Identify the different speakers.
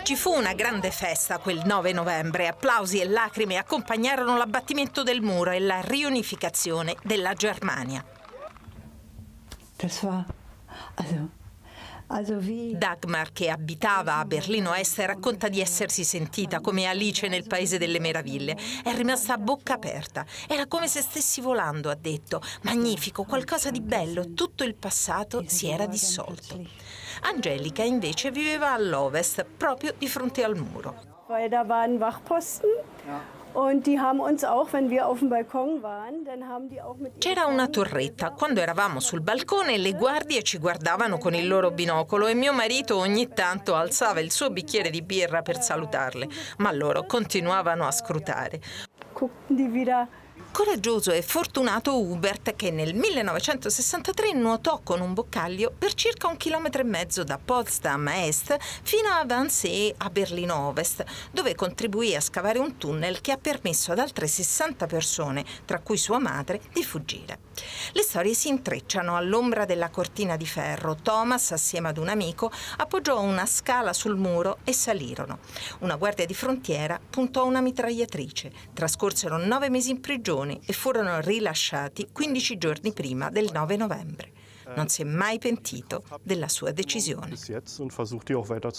Speaker 1: Ci fu una grande festa quel 9 novembre, applausi e lacrime accompagnarono l'abbattimento del muro e la riunificazione della Germania. Dagmar, che abitava a Berlino Est, racconta di essersi sentita come Alice nel Paese delle Meraviglie. È rimasta a bocca aperta. Era come se stessi volando, ha detto. Magnifico, qualcosa di bello. Tutto il passato si era dissolto. Angelica invece viveva all'Ovest, proprio di fronte al muro. C'era una torretta. Quando eravamo sul balcone, le guardie ci guardavano con il loro binocolo e mio marito ogni tanto alzava il suo bicchiere di birra per salutarle, ma loro continuavano a scrutare. Coraggioso e fortunato Hubert, che nel 1963 nuotò con un boccaglio per circa 1,5 km da Potsdam Est fino a Wannsee a Berlino Ovest, dove contribuì a scavare un tunnel che ha permesso ad altre 60 persone, tra cui sua madre, di fuggire. Le storie si intrecciano all'ombra della cortina di ferro. Thomas, assieme ad un amico, appoggiò una scala sul muro e salirono. Una guardia di frontiera puntò una mitragliatrice. Trascorsero 9 mesi in prigione e furono rilasciati 15 giorni prima del 9 novembre. Non si è mai pentito della sua decisione.